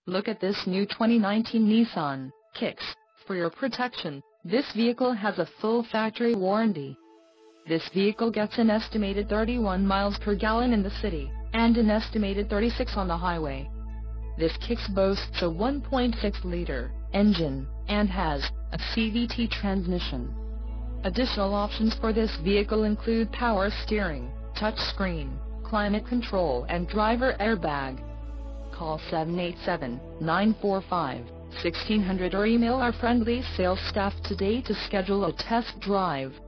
Look at this new 2019 Nissan Kicks. For your protection, this vehicle has a full factory warranty. This vehicle gets an estimated 31 miles per gallon in the city, and an estimated 36 on the highway. This Kicks boasts a 1.6-liter engine, and has a CVT transmission. Additional options for this vehicle include power steering, touchscreen, climate control and driver airbag. Call 787-945-1600 or email our friendly sales staff today to schedule a test drive.